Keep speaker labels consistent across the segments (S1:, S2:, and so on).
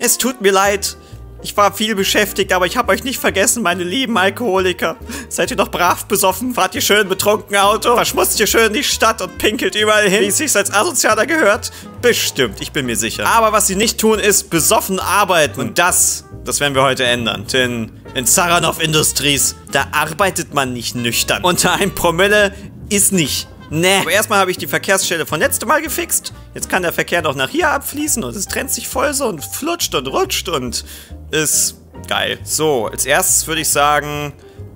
S1: Es tut mir leid. Ich war viel beschäftigt, aber ich habe euch nicht vergessen, meine lieben Alkoholiker. Seid ihr doch brav besoffen, fahrt ihr schön betrunken Auto, verschmutzt ihr schön die Stadt und pinkelt überall hin, wie es sich als Asozialer gehört? Bestimmt, ich bin mir sicher. Aber was sie nicht tun, ist besoffen arbeiten. Und das werden wir heute ändern. Denn in Saranov Industries, da arbeitet man nicht nüchtern. Unter 1 Promille ist nicht. Nee. Aber erstmal habe ich die Verkehrsstelle von letztem Mal gefixt. Jetzt kann der Verkehr noch nach hier abfließen und es trennt sich voll so und flutscht und rutscht und ist geil. So, als erstes würde ich sagen,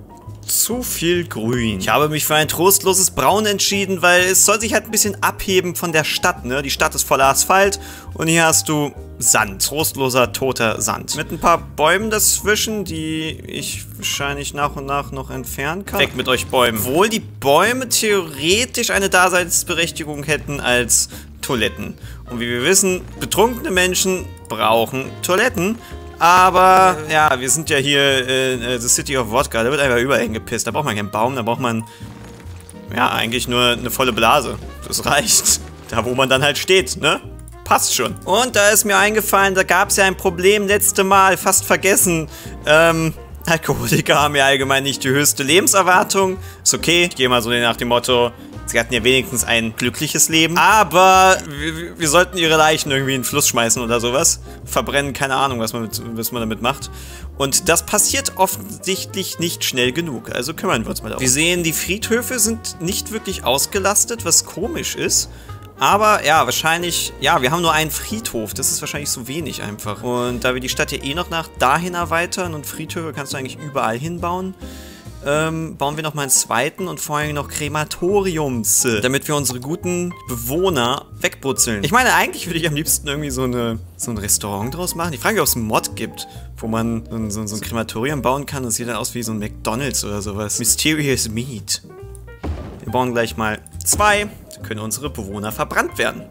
S1: zu viel Grün. Ich habe mich für ein trostloses Braun entschieden, weil es soll sich halt ein bisschen abheben von der Stadt, ne? Die Stadt ist voller Asphalt und hier hast du Sand. Trostloser, toter Sand. Mit ein paar Bäumen dazwischen, die ich wahrscheinlich nach und nach noch entfernen kann. Weg mit euch Bäumen. Obwohl die Bäume theoretisch eine Daseinsberechtigung hätten als Toiletten. Und wie wir wissen, betrunkene Menschen brauchen Toiletten. Aber, ja, wir sind ja hier in the City of Wodka. Da wird einfach überall hingepisst. Da braucht man keinen Baum, da braucht man, ja, eigentlich nur eine volle Blase. Das reicht. Da, wo man dann halt steht, ne? Passt schon. Und da ist mir eingefallen, da gab es ja ein Problem letzte Mal, fast vergessen. Alkoholiker haben ja allgemein nicht die höchste Lebenserwartung. Ist okay. Ich gehe mal so nach dem Motto, sie hatten ja wenigstens ein glückliches Leben. Aber wir sollten ihre Leichen irgendwie in den Fluss schmeißen oder sowas. Verbrennen, keine Ahnung, was man damit macht. Und das passiert offensichtlich nicht schnell genug. Also kümmern wir uns mal darum. Wir sehen, die Friedhöfe sind nicht wirklich ausgelastet, was komisch ist. Aber ja, wahrscheinlich, ja, wir haben nur einen Friedhof. Das ist wahrscheinlich so wenig einfach. Und da wir die Stadt ja eh noch nach dahin erweitern und Friedhöfe kannst du eigentlich überall hinbauen, bauen wir noch mal einen zweiten und vor allem noch Krematoriums, damit wir unsere guten Bewohner wegbrutzeln. Ich meine, eigentlich würde ich am liebsten irgendwie so ein Restaurant draus machen. Ich frage mich, ob es einen Mod gibt, wo man so ein Krematorium bauen kann. Das sieht dann aus wie so ein McDonald's oder sowas. Mysterious Meat. Wir bauen gleich mal 2. Dann können unsere Bewohner verbrannt werden.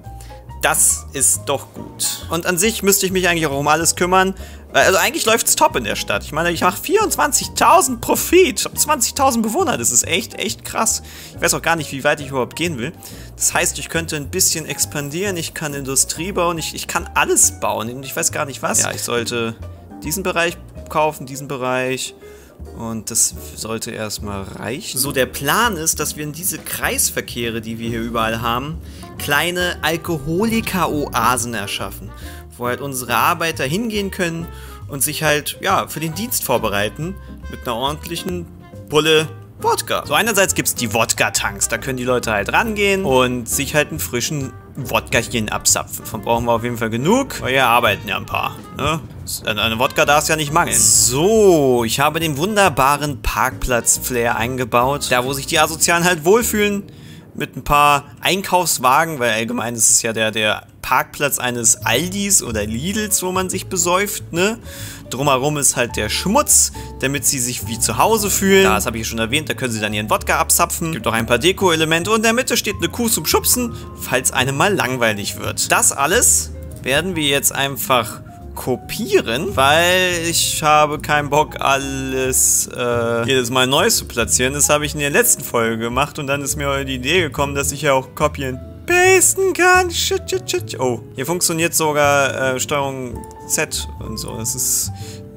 S1: Das ist doch gut. Und an sich müsste ich mich eigentlich auch um alles kümmern. Also eigentlich läuft es top in der Stadt. Ich meine, ich mache 24.000 Profit. Ich habe 20.000 Bewohner. Das ist echt krass. Ich weiß auch gar nicht, wie weit ich überhaupt gehen will. Das heißt, ich könnte ein bisschen expandieren. Ich kann Industrie bauen. Ich kann alles bauen. Und ich weiß gar nicht was. Ja, ich sollte diesen Bereich kaufen, diesen Bereich. Und das sollte erstmal reichen. So, der Plan ist, dass wir in diese Kreisverkehre, die wir hier überall haben, kleine Alkoholiker-Oasen erschaffen, wo halt unsere Arbeiter hingehen können und sich halt, ja, für den Dienst vorbereiten mit einer ordentlichen Pulle Wodka. So, einerseits gibt es die Wodka-Tanks, da können die Leute halt rangehen und sich halt einen frischen Wodkachen abzapfen. Davon brauchen wir auf jeden Fall genug, weil hier arbeiten ja ein paar, ne? Eine Wodka darf es ja nicht mangeln. So, ich habe den wunderbaren Parkplatz-Flair eingebaut. Da, wo sich die Asozialen halt wohlfühlen. Mit ein paar Einkaufswagen, weil allgemein ist es ja der Parkplatz eines Aldis oder Lidls, wo man sich besäuft, ne? Drumherum ist halt der Schmutz, damit sie sich wie zu Hause fühlen. Das habe ich schon erwähnt, da können sie dann ihren Wodka abzapfen. Gibt auch ein paar Deko-Elemente und in der Mitte steht eine Kuh zum Schubsen, falls einem mal langweilig wird. Das alles werden wir jetzt einfach kopieren, weil ich habe keinen Bock, alles jedes Mal neu zu platzieren. Das habe ich in der letzten Folge gemacht und dann ist mir die Idee gekommen, dass ich ja auch kopieren pasten kann. Shit. Oh, hier funktioniert sogar Steuerung Z und so. Das ist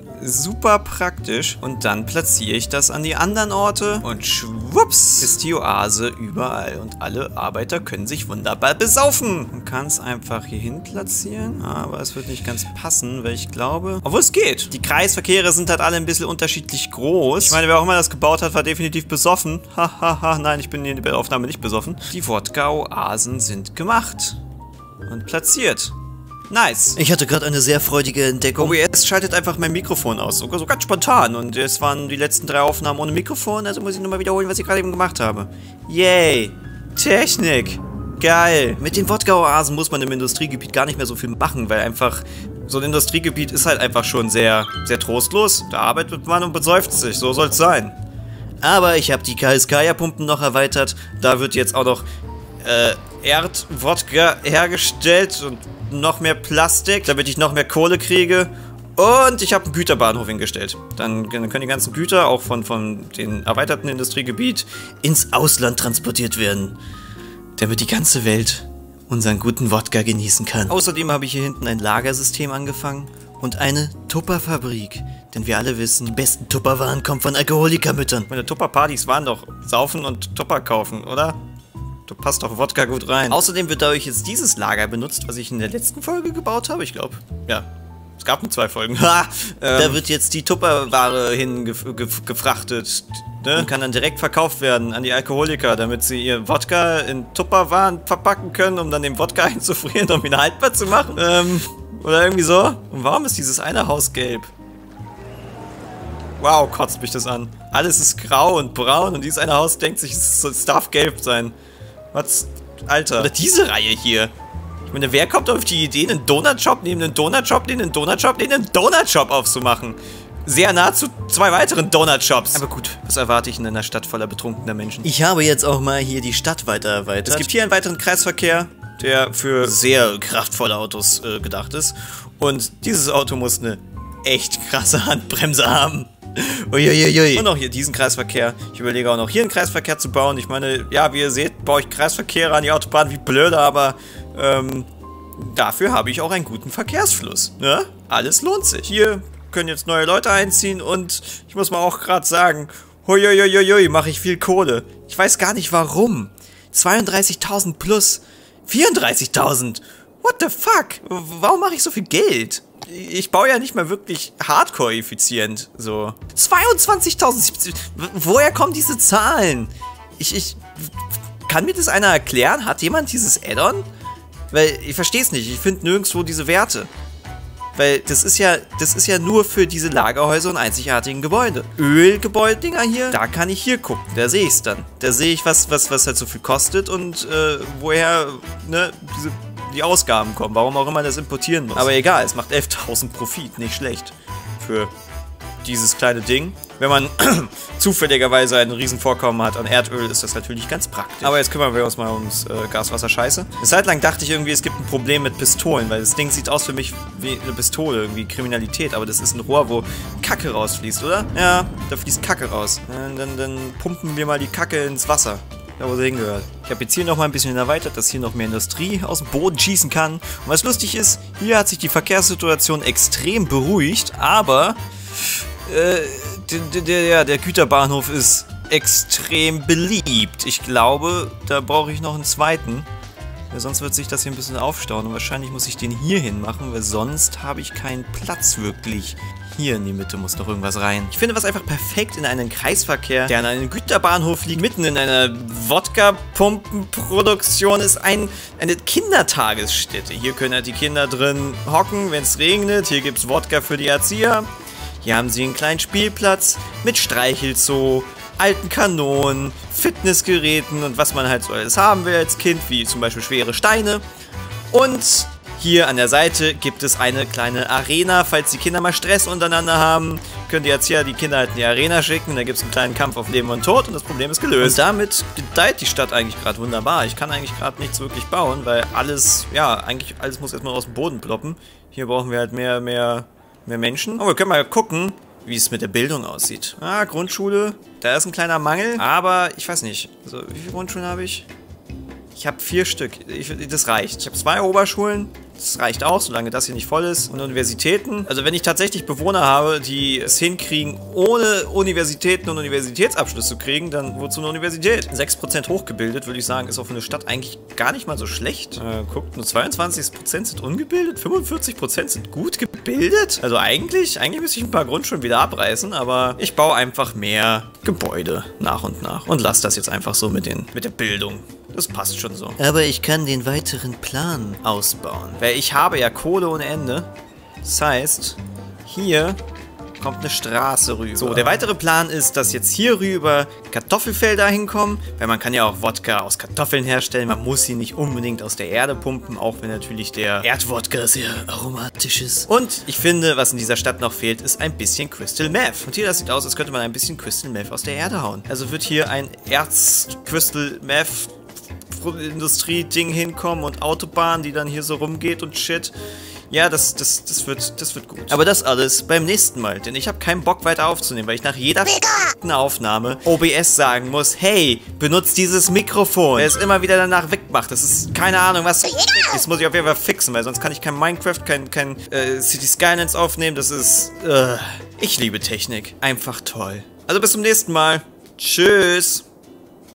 S1: super praktisch. Und dann platziere ich das an die anderen Orte und schwupps ist die Oase überall und alle Arbeiter können sich wunderbar besaufen. Man kann es einfach hier hin platzieren, aber es wird nicht ganz passen, weil ich glaube, obwohl es geht. Die Kreisverkehre sind halt alle ein bisschen unterschiedlich groß. Ich meine, wer auch immer das gebaut hat, war definitiv besoffen. Hahaha, nein, ich bin in der Aufnahme nicht besoffen. Die Wodka-Oasen sind gemacht und platziert. Nice. Ich hatte gerade eine sehr freudige Entdeckung. OBS schaltet einfach mein Mikrofon aus. So ganz spontan. Und es waren die letzten 3 Aufnahmen ohne Mikrofon. Also muss ich nochmal wiederholen, was ich gerade eben gemacht habe. Yay. Technik. Geil. Mit den Wodka-Oasen muss man im Industriegebiet gar nicht mehr so viel machen, weil einfach so ein Industriegebiet ist halt einfach schon sehr trostlos. Da arbeitet man und besäuft sich. So soll es sein. Aber ich habe die KSK-Pumpen noch erweitert. Da wird jetzt auch noch Erdwodka hergestellt und noch mehr Plastik, damit ich noch mehr Kohle kriege. Und ich habe einen Güterbahnhof hingestellt. Dann können die ganzen Güter auch von dem erweiterten Industriegebiet ins Ausland transportiert werden. Damit die ganze Welt unseren guten Wodka genießen kann. Außerdem habe ich hier hinten ein Lagersystem angefangen,
S2: und eine Tupperfabrik. Denn wir alle wissen, die besten Tupperwaren kommen von Alkoholikermüttern.
S1: Meine Tupperpartys waren doch saufen und Tupper kaufen, oder? Da passt doch Wodka gut rein. Außerdem wird dadurch jetzt dieses Lager benutzt, was ich in der letzten Folge gebaut habe. Ich glaube, ja. Es gab nur 2 Folgen.
S2: Da wird jetzt die
S1: Tupperware hingefrachtet. Ne? Und kann dann direkt verkauft werden an die Alkoholiker, damit sie ihr Wodka in Tupperwaren verpacken können, um dann den Wodka einzufrieren, um ihn haltbar zu machen. Oder irgendwie so. Und warum ist dieses eine Haus gelb? Wow, kotzt mich das an. Alles ist grau und braun und dieses eine Haus denkt sich, es darf gelb sein. Was? Alter. Oder diese Reihe hier. Ich meine, wer kommt auf die Idee, einen Donutshop neben einen Donutshop neben einen Donutshop neben einen Donutshop aufzumachen? Sehr nah zu 2 weiteren Donutshops. Aber gut, was erwarte ich in einer Stadt voller betrunkener Menschen?
S2: Ich habe jetzt auch mal hier die Stadt weiter erweitert.
S1: Es gibt hier einen weiteren Kreisverkehr, der für sehr kraftvolle Autos gedacht ist. Und dieses Auto muss eine echt krasse Handbremse haben. Uiuiui. Und auch hier diesen Kreisverkehr. Ich überlege auch noch hier einen Kreisverkehr zu bauen. Ich meine, ja, wie ihr seht, baue ich Kreisverkehre an die Autobahn wie blöde, aber dafür habe ich auch einen guten Verkehrsfluss. Ne? Alles lohnt sich. Hier können jetzt neue Leute einziehen und ich muss mal auch gerade sagen, huiuiuiui, mache ich viel Kohle. Ich weiß gar nicht warum. 32.000 plus 34.000. What the fuck? Warum mache ich so viel Geld? Ich baue ja nicht mal wirklich hardcore-effizient, so. 22.000, woher kommen diese Zahlen? Kann mir das einer erklären? Hat jemand dieses Add-on? Weil, ich verstehe es nicht, ich finde nirgendwo diese Werte. Weil, das ist ja nur für diese Lagerhäuser und einzigartigen Gebäude. Ölgebäude-Dinger hier, da kann ich hier gucken, da sehe ich es dann. Da sehe ich, was halt so viel kostet und woher, ne, die Ausgaben kommen, warum auch immer das importieren muss. Aber egal, es macht 11.000 Profit, nicht schlecht für dieses kleine Ding. Wenn man zufälligerweise ein Riesenvorkommen hat an Erdöl, ist das natürlich ganz praktisch. Aber jetzt kümmern wir uns mal ums Gaswasser-Scheiße. Eine Zeit lang dachte ich irgendwie, es gibt ein Problem mit Pistolen, weil das Ding sieht aus für mich wie eine Pistole, irgendwie Kriminalität, aber das ist ein Rohr, wo Kacke rausfließt, oder? Ja, da fließt Kacke raus. Dann pumpen wir mal die Kacke ins Wasser. Da, wo sie hingehört. Ich habe jetzt hier noch mal ein bisschen erweitert, dass hier noch mehr Industrie aus dem Boden schießen kann. Und was lustig ist, hier hat sich die Verkehrssituation extrem beruhigt, aber der Güterbahnhof ist extrem beliebt. Ich glaube, da brauche ich noch einen zweiten. Weil sonst wird sich das hier ein bisschen aufstauen. Und wahrscheinlich muss ich den hier hin machen, weil sonst habe ich keinen Platz wirklich. Hier in die Mitte muss noch irgendwas rein. Ich finde, was einfach perfekt in einen Kreisverkehr, der an einem Güterbahnhof liegt, mitten in einer Wodka-Pumpenproduktion ist, eine Kindertagesstätte. Hier können halt die Kinder drin hocken, wenn es regnet. Hier gibt es Wodka für die Erzieher. Hier haben sie einen kleinen Spielplatz mit Streichelzoo, alten Kanonen, Fitnessgeräten und was man halt so alles haben will als Kind, wie zum Beispiel schwere Steine. Und hier an der Seite gibt es eine kleine Arena, falls die Kinder mal Stress untereinander haben, können die Erzieher die Kinder halt in die Arena schicken, da gibt es einen kleinen Kampf auf Leben und Tod und das Problem ist gelöst. Und damit gedeiht die Stadt eigentlich gerade wunderbar. Ich kann eigentlich gerade nichts wirklich bauen, weil alles, ja, eigentlich alles muss erstmal aus dem Boden ploppen. Hier brauchen wir halt mehr Menschen. Aber wir können mal gucken, wie es mit der Bildung aussieht. Ah, Grundschule, da ist ein kleiner Mangel, aber ich weiß nicht, also wie viele Grundschulen habe ich? Ich habe 4 Stück, das reicht. Ich habe 2 Oberschulen, das reicht auch, solange das hier nicht voll ist. Und Universitäten. Also wenn ich tatsächlich Bewohner habe, die es hinkriegen, ohne Universitäten und Universitätsabschluss zu kriegen, dann wozu eine Universität? 6% hochgebildet, würde ich sagen, ist auch für eine Stadt eigentlich gar nicht mal so schlecht. Guckt, nur 22% sind ungebildet, 45% sind gut gebildet. Also eigentlich müsste ich ein paar Grundschulen wieder abreißen, aber ich baue einfach mehr Gebäude nach und nach und lasse das jetzt einfach so mit der Bildung. Das passt schon so.
S2: Aber ich kann den weiteren Plan ausbauen.
S1: Weil ich habe ja Kohle ohne Ende. Das heißt, hier kommt eine Straße rüber. So, der weitere Plan ist, dass jetzt hier rüber Kartoffelfelder hinkommen, weil man kann ja auch Wodka aus Kartoffeln herstellen. Man muss sie nicht unbedingt aus der Erde pumpen, auch wenn natürlich der Erdwodka sehr aromatisch ist. Und ich finde, was in dieser Stadt noch fehlt, ist ein bisschen Crystal Meth. Und hier, das sieht aus, als könnte man ein bisschen Crystal Meth aus der Erde hauen. Also wird hier ein Crystal Meth Industrie-Ding hinkommen und Autobahn, die dann hier so rumgeht und shit. Ja, das wird gut.
S2: Aber das alles beim nächsten Mal, denn ich habe keinen Bock weiter aufzunehmen, weil ich nach jeder Aufnahme OBS sagen muss, hey, benutzt dieses Mikrofon. Wer es immer wieder danach wegmacht, das ist keine Ahnung was. Das muss ich auf jeden Fall fixen, weil sonst kann ich kein Minecraft, kein City Skylines aufnehmen. Das ist, ich liebe Technik. Einfach toll. Also bis zum nächsten Mal. Tschüss.